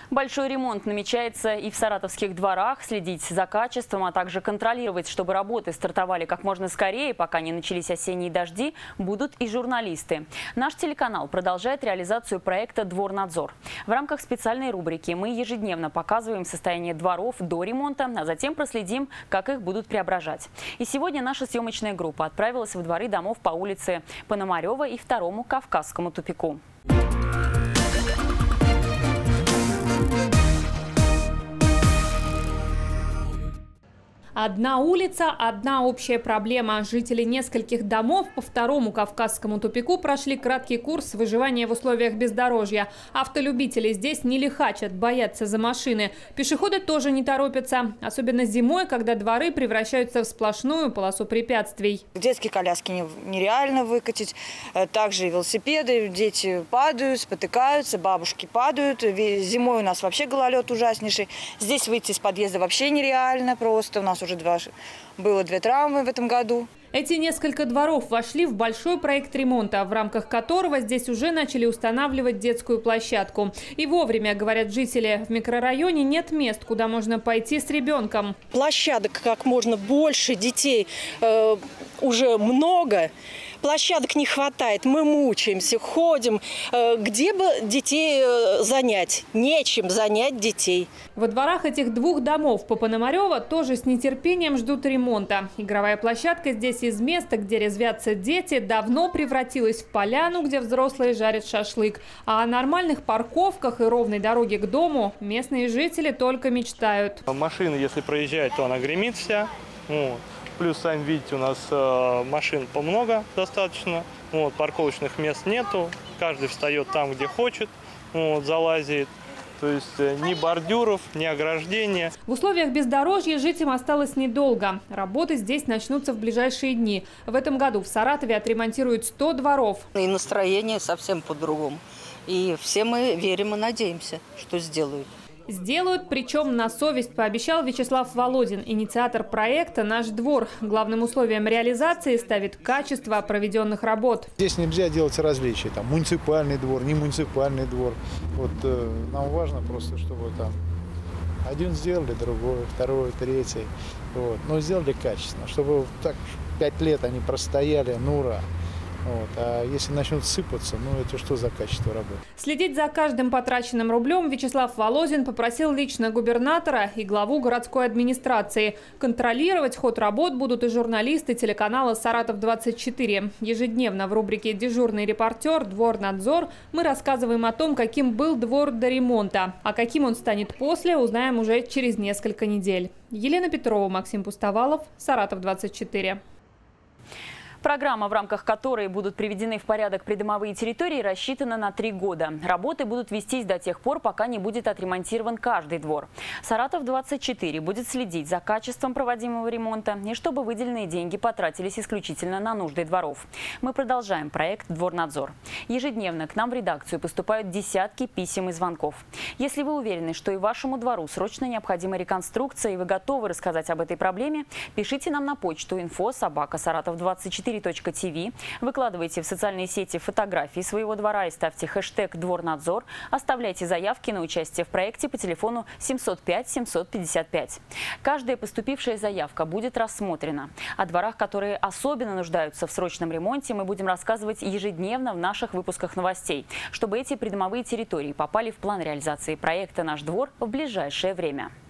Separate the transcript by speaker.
Speaker 1: Большой ремонт намечается и в саратовских дворах. Следить за качеством, а также контролировать, чтобы работы стартовали как можно скорее, пока не начались осенние дожди, будут и журналисты. Наш телеканал продолжает реализацию проекта «Дворнадзор». В рамках специальной рубрики мы ежедневно показываем состояние дворов до ремонта, а затем проследим, как их будут преображать. И сегодня наша съемочная группа отправилась в дворы домов по улице Пономарева и второму Кавказскому тупику.
Speaker 2: Одна улица, одна общая проблема. Жители нескольких домов по второму Кавказскому тупику прошли краткий курс выживания в условиях бездорожья. Автолюбители здесь не лихачат, боятся за машины. Пешеходы тоже не торопятся. Особенно зимой, когда дворы превращаются в сплошную полосу препятствий.
Speaker 3: Детские коляски нереально выкатить. Также велосипеды. Дети падают, спотыкаются, бабушки падают. Зимой у нас вообще гололед ужаснейший. Здесь выйти из подъезда вообще нереально просто. У нас уже было 2 травмы в этом году.
Speaker 2: Эти несколько дворов вошли в большой проект ремонта, в рамках которого здесь уже начали устанавливать детскую площадку. И вовремя, говорят жители, в микрорайоне нет мест, куда можно пойти с ребенком.
Speaker 4: Площадок как можно больше, детей уже много. Площадок не хватает, мы мучаемся, ходим. Где бы детей занять? Нечем занять детей.
Speaker 2: Во дворах этих 2 домов по Пономарева тоже с нетерпением ждут ремонта. Игровая площадка здесь из места, где резвятся дети, давно превратилась в поляну, где взрослые жарят шашлык. А о нормальных парковках и ровной дороге к дому местные жители только мечтают.
Speaker 5: Машина, если проезжает, то она гремит вся. Плюс, сами видите, у нас машин много достаточно. Парковочных мест нету. Каждый встает там, где хочет, залазит. То есть ни бордюров, ни ограждения.
Speaker 2: В условиях бездорожья жить им осталось недолго. Работы здесь начнутся в ближайшие дни. В этом году в Саратове отремонтируют 100 дворов.
Speaker 6: И настроение совсем по-другому. И все мы верим и надеемся, что сделают.
Speaker 2: Сделают, причем на совесть, пообещал Вячеслав Володин, инициатор проекта «Наш двор». Главным условием реализации ставит качество проведенных работ.
Speaker 7: Здесь нельзя делать различия, там муниципальный двор, не муниципальный двор. Нам важно просто, чтобы там один сделали, другой, второй, третий. Но сделали качественно, чтобы так 5 лет они простояли, ура. А если начнут сыпаться, это что за качество работы?
Speaker 2: Следить за каждым потраченным рублем Вячеслав Володин попросил лично губернатора и главу городской администрации. Контролировать ход работ будут и журналисты телеканала «Саратов-24». Ежедневно в рубрике «Дежурный репортер. Дворнадзор» мы рассказываем о том, каким был двор до ремонта. А каким он станет после, узнаем уже через несколько недель. Елена Петрова, Максим Пустовалов, «Саратов-24».
Speaker 1: Программа, в рамках которой будут приведены в порядок придомовые территории, рассчитана на 3 года. Работы будут вестись до тех пор, пока не будет отремонтирован каждый двор. «Саратов-24» будет следить за качеством проводимого ремонта и чтобы выделенные деньги потратились исключительно на нужды дворов. Мы продолжаем проект «Дворнадзор». Ежедневно к нам в редакцию поступают десятки писем и звонков. Если вы уверены, что и вашему двору срочно необходима реконструкция, и вы готовы рассказать об этой проблеме, пишите нам на почту info@saraTov24.tv. Выкладывайте в социальные сети фотографии своего двора и ставьте хэштег «Дворнадзор». Оставляйте заявки на участие в проекте по телефону 705-755. Каждая поступившая заявка будет рассмотрена. О дворах, которые особенно нуждаются в срочном ремонте, мы будем рассказывать ежедневно в наших выпусках новостей, чтобы эти придомовые территории попали в план реализации проекта «Наш двор» в ближайшее время.